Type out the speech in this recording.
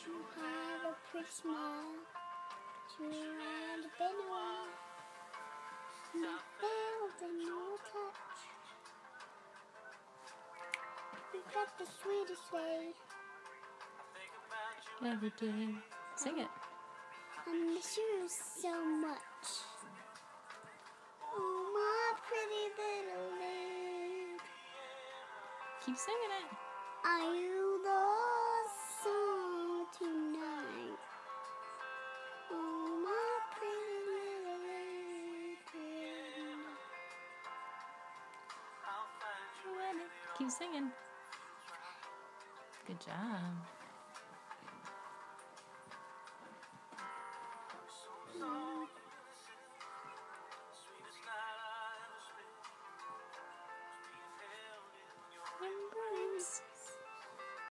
You have a pretty smile. You had been a while. My bells and your touch. You got the sweetest way. Every day. Sing it. I miss you so much. Oh, my pretty little lady. Keep singing it. Are you the song tonight? Oh, my pretty little lady. Keep singing. Good job.